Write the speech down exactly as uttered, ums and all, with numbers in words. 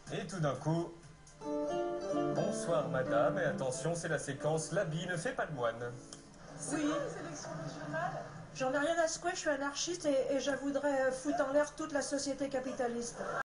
Et tout d'un coup... Bonsoir madame, et attention, c'est la séquence l'habit ne fait pas le moine. Oui, les élections régionales. J'en ai rien à secouer, je suis anarchiste et, et je voudrais foutre en l'air toute la société capitaliste.